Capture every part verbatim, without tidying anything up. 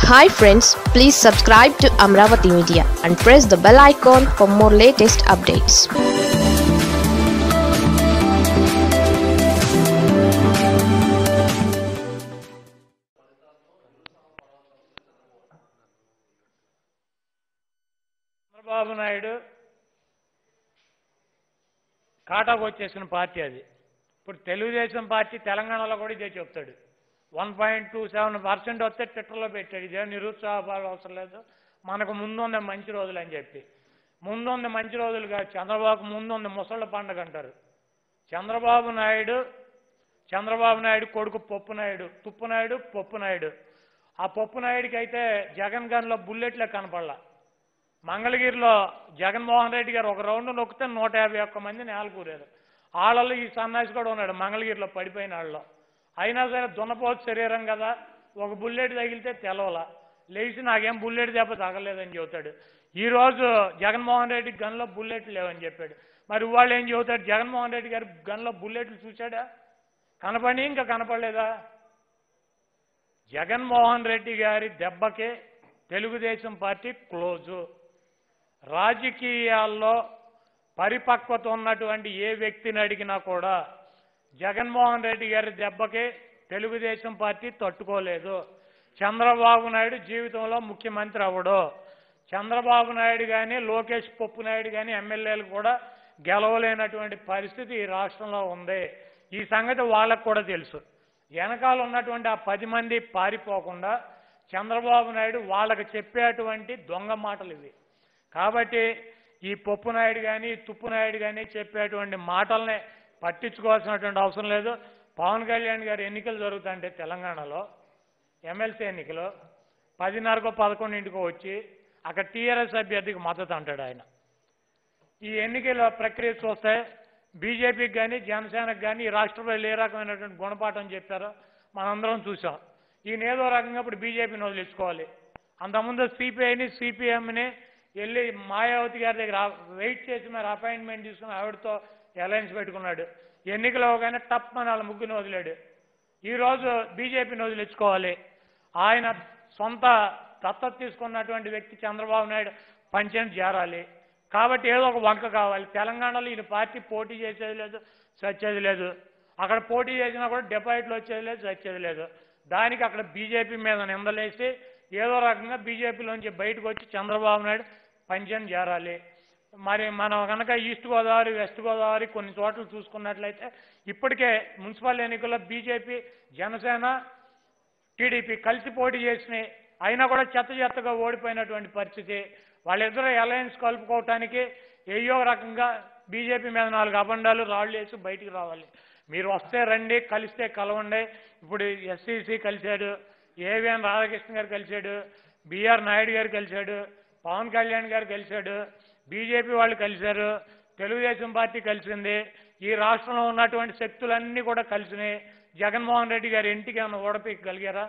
Hi friends, please subscribe to Amravati Media and press the bell icon for more latest updates. Chandrababu Naidu కాటాకు వచ్చేసిన party అది. ఇప్పుడు Telugu Desam party తెలంగాణలో కూడా ఇదే చెప్తాడు. One point two seven percent వస్తే ట్విట్టర్లో పెట్టాడు. ఇదే నిరుత్సాహపాలు అవసరం లేదు, మనకు ముందు ఉంది మంచి రోజులు అని చెప్పి. ముందు ఉంది మంచి రోజులు కాదు, చంద్రబాబు ముందు ఉంది ముసళ్ళ పండుగ అంటారు. చంద్రబాబు నాయుడు చంద్రబాబు నాయుడు కొడుకు పప్పు నాయుడు, తుప్పు నాయుడు పప్పు నాయుడు. ఆ పప్పు నాయుడికి అయితే జగన్ గన్లో బుల్లెట్లే కనపడలా. మంగళగిరిలో జగన్మోహన్ రెడ్డి గారు ఒక రౌండ్ నొక్కితే నూట యాభై ఒక్క మంది నేలకూరారు. వాళ్ళలో ఈ సన్నాసి కూడా ఉన్నాడు మంగళగిరిలో పడిపోయిన వాళ్ళలో. అయినా సరే దున్నపోతు శరీరం కదా, ఒక బుల్లెట్ తగిలితే తెలవలా, లేచి నాకేం బుల్లెట్ దెబ్బ తగలేదని చెబుతాడు. ఈరోజు జగన్మోహన్ రెడ్డి గన్లో బుల్లెట్లు లేవని చెప్పాడు. మరి వాళ్ళు ఏం చెబుతాడు? జగన్మోహన్ రెడ్డి గారి గన్లో బుల్లెట్లు చూశాడా? కనపడి ఇంకా కనపడలేదా? జగన్మోహన్ రెడ్డి గారి దెబ్బకే తెలుగుదేశం పార్టీ క్లోజు. రాజకీయాల్లో పరిపక్వత ఉన్నటువంటి ఏ వ్యక్తిని అడిగినా కూడా జగన్మోహన్ రెడ్డి గారి దెబ్బకే తెలుగుదేశం పార్టీ తట్టుకోలేదు. చంద్రబాబు నాయుడు జీవితంలో ముఖ్యమంత్రి అవ్వడు. చంద్రబాబు నాయుడు కానీ లోకేష్ పప్పు నాయుడు కానీ ఎమ్మెల్యేలు కూడా గెలవలేనటువంటి పరిస్థితి ఈ రాష్ట్రంలో ఉంది. ఈ సంగతి వాళ్ళకు కూడా తెలుసు. వెనకాల ఉన్నటువంటి ఆ పది మంది పారిపోకుండా చంద్రబాబు నాయుడు వాళ్ళకి చెప్పేటువంటి దొంగ మాటలు ఇవి. కాబట్టి ఈ పప్పు నాయుడు కానీ తుప్పు నాయుడు కానీ చెప్పేటువంటి మాటల్ని పట్టించుకోవాల్సినటువంటి అవసరం లేదు. పవన్ కళ్యాణ్ గారు ఎన్నికలు జరుగుతుంటే తెలంగాణలో ఎమ్మెల్సీ ఎన్నికలు పదిన్నరకో పదకొండింటికో వచ్చి అక్కడ టీఆర్ఎస్ అభ్యర్థికి మద్దతు అంటాడు ఆయన. ఈ ఎన్నికల ప్రక్రియ చూస్తే బీజేపీకి కానీ జనసేనకు కానీ ఈ రాష్ట్ర ప్రజలు ఏ రకమైనటువంటి గుణపాఠం చెప్పారో మనందరం చూసాం. ఈయన ఏదో రకంగా ఇప్పుడు బీజేపీని వదిలించుకోవాలి. అంతకుముందు సిపిఐని సిపిఎంని వెళ్ళి మాయావతి గారి దగ్గర వెయిట్ చేసి మరి అపాయింట్మెంట్ తీసుకుని ఆవిడతో అలయన్స్ పెట్టుకున్నాడు. ఎన్నికలు అవగానే టప్ అని వాళ్ళ ముగ్గురిని వదిలాడు. ఈరోజు బీజేపీని వదిలించుకోవాలి. ఆయన సొంత దత్తత తీసుకున్నటువంటి వ్యక్తి చంద్రబాబు నాయుడు పంచాయతీ చేరాలి. కాబట్టి ఏదో ఒక వంక కావాలి. తెలంగాణలో ఈయన పార్టీ పోటీ చేసేది లేదు, సచ్చేది లేదు. అక్కడ పోటీ చేసినా కూడా డిపాజిట్లు వచ్చేది లేదు, సచ్చేది లేదు. దానికి అక్కడ బీజేపీ మీద నిందలేసి ఏదో రకంగా బీజేపీలోంచి బయటకు వచ్చి చంద్రబాబు నాయుడు పంచాయతీ చేరాలి. మరి మనం కనుక ఈస్ట్ గోదావరి వెస్ట్ గోదావరి కొన్ని చోట్ల చూసుకున్నట్లయితే ఇప్పటికే మున్సిపల్ ఎన్నికల్లో బీజేపీ జనసేన టీడీపీ కలిసి పోటీ చేసినాయి. అయినా కూడా చెత్త చెత్తగా ఓడిపోయినటువంటి పరిస్థితి. వాళ్ళిద్దరూ అలయన్స్ కలుపుకోవటానికి ఏయో రకంగా బీజేపీ మీద నాలుగు అబండాలు రాళ్ళు వేసి బయటికి రావాలి. మీరు వస్తే రండి, కలిస్తే కలవండి. ఇప్పుడు ఎస్సీసీ కలిశాడు, ఏవిఎన్ రాధాకృష్ణ గారు కలిశాడు, బిఆర్ నాయుడు గారు కలిశాడు, పవన్ కళ్యాణ్ గారు కలిశాడు, బీజేపీ వాళ్ళు కలిశారు, తెలుగుదేశం పార్టీ కలిసింది. ఈ రాష్ట్రంలో ఉన్నటువంటి శక్తులన్నీ కూడా కలిసినాయి. జగన్మోహన్ రెడ్డి గారి ఇంటికి ఏమైనా ఓడపీకగలిగారా?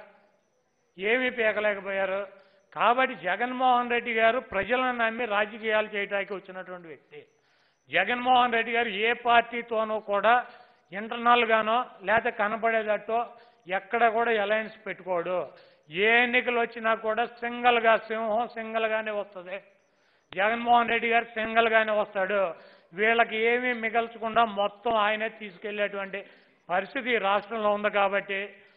ఏమీ పీకలేకపోయారు. కాబట్టి జగన్మోహన్ రెడ్డి గారు ప్రజలను నమ్మి రాజకీయాలు చేయడానికి వచ్చినటువంటి వ్యక్తి. జగన్మోహన్ రెడ్డి గారు ఏ పార్టీతోనూ కూడా ఇంటర్నల్గానో లేకపోతే కనపడేటట్టో ఎక్కడ కూడా అలయన్స్ పెట్టుకోడు. ఏ ఎన్నికలు వచ్చినా కూడా సింగల్గా సింహం సింగల్గానే వస్తుంది. జగన్మోహన్ రెడ్డి గారు సింగల్గానే వస్తాడు. వీళ్ళకి ఏమీ మిగల్చకుండా మొత్తం ఆయనే తీసుకెళ్లేటువంటి పరిస్థితి రాష్ట్రంలో ఉంది. కాబట్టి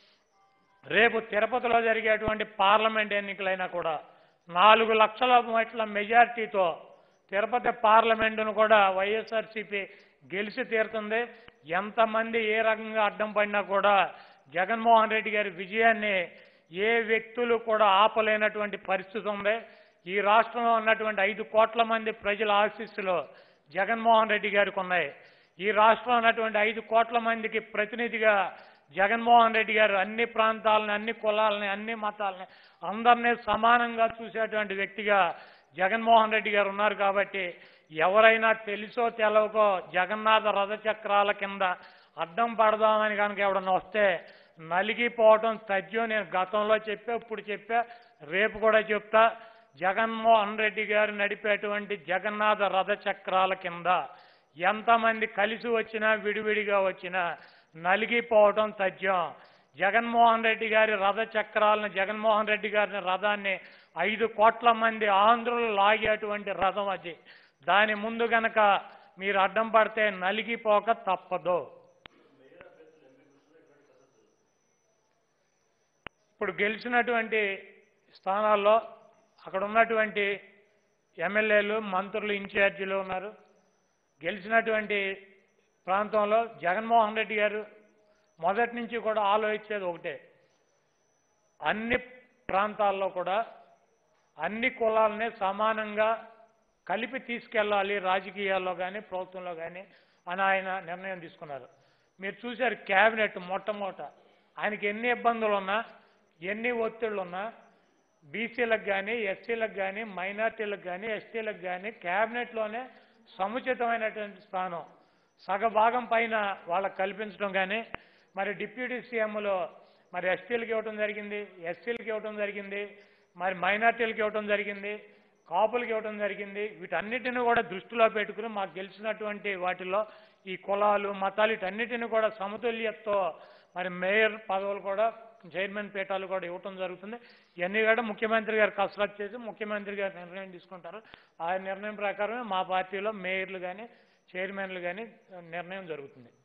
రేపు తిరుపతిలో జరిగేటువంటి పార్లమెంట్ ఎన్నికలైనా కూడా నాలుగు లక్షల మెట్ల మెజార్టీతో తిరుపతి పార్లమెంటును కూడా వైఎస్ఆర్సీపీ గెలిచి తీరుతుంది. ఎంతమంది ఏ రకంగా అడ్డం పడినా కూడా జగన్మోహన్ రెడ్డి గారి విజయాన్ని ఏ వ్యక్తులు కూడా ఆపలేనటువంటి పరిస్థితి ఉంది. ఈ రాష్ట్రంలో ఉన్నటువంటి ఐదు కోట్ల మంది ప్రజల ఆశీస్సులు జగన్మోహన్ రెడ్డి గారికి ఉన్నాయి. ఈ రాష్ట్రంలో ఉన్నటువంటి ఐదు కోట్ల మందికి ప్రతినిధిగా జగన్మోహన్ రెడ్డి గారు అన్ని ప్రాంతాలని, అన్ని కులాలని, అన్ని మతాలని అందరినీ సమానంగా చూసేటువంటి వ్యక్తిగా జగన్మోహన్ రెడ్డి గారు ఉన్నారు. కాబట్టి ఎవరైనా తెలుసో తెలవకో జగన్నాథ రథచక్రాల కింద అడ్డం పడదామని కనుక ఎవడన్నా వస్తే నలిగిపోవటం తథ్యం. నేను గతంలో చెప్పా, ఇప్పుడు చెప్పా, రేపు కూడా చెప్తా. జగన్మోహన్ రెడ్డి గారు నడిపేటువంటి జగన్నాథ రథచక్రాల కింద ఎంతమంది కలిసి వచ్చినా విడివిడిగా వచ్చినా నలిగిపోవటం తథ్యం. జగన్మోహన్ రెడ్డి గారి రథ చక్రాలను జగన్మోహన్ రెడ్డి గారి రథాన్ని ఐదు కోట్ల మంది ఆంధ్రులు లాగేటువంటి రథం అది. దాని ముందు గనక మీరు అడ్డం పడితే నలిగిపోక తప్పదు. ఇప్పుడు గెలిచినటువంటి స్థానాల్లో అక్కడ ఉన్నటువంటి ఎమ్మెల్యేలు, మంత్రులు, ఇన్ఛార్జీలు ఉన్నారు. గెలిచినటువంటి ప్రాంతంలో జగన్మోహన్ రెడ్డి గారు మొదటి నుంచి కూడా ఆలోచించేది ఒకటే, అన్ని ప్రాంతాల్లో కూడా అన్ని కులాలని సమానంగా కలిపి తీసుకెళ్ళాలి రాజకీయాల్లో కానీ ప్రభుత్వంలో కానీ అని ఆయన నిర్ణయం తీసుకున్నారు. మీరు చూశారు క్యాబినెట్ మొట్టమొదట ఆయనకి ఎన్ని ఇబ్బందులు ఉన్నా, ఎన్ని ఒత్తిళ్లు ఉన్నా, బీసీలకు కానీ, ఎస్సీలకు కానీ, మైనార్టీలకు కానీ, ఎస్టీలకు కానీ క్యాబినెట్లోనే సముచితమైనటువంటి స్థానం సగభాగం పైన వాళ్ళకు కల్పించడం కానీ, మరి డిప్యూటీ సీఎంలో మరి ఎస్టీలకు ఇవ్వడం జరిగింది, ఎస్సీలకు ఇవ్వడం జరిగింది, మరి మైనార్టీలకు ఇవ్వడం జరిగింది, కాపులకు ఇవ్వడం జరిగింది. వీటన్నిటిని కూడా దృష్టిలో పెట్టుకుని మాకు గెలిచినటువంటి వాటిల్లో ఈ కులాలు, మతాలు వీటన్నిటిని కూడా సమతుల్యతతో మరి మేయర్ పదవులు కూడా, చైర్మన్ పీఠాలు కూడా ఇవ్వటం జరుగుతుంది. ఇవన్నీ కూడా ముఖ్యమంత్రి గారు కసరత్తు చేసి ముఖ్యమంత్రి గారు నిర్ణయం తీసుకుంటారు. ఆ నిర్ణయం ప్రకారమే మా పార్టీలో మేయర్లు కానీ, చైర్మన్లు కానీ నిర్ణయం జరుగుతుంది.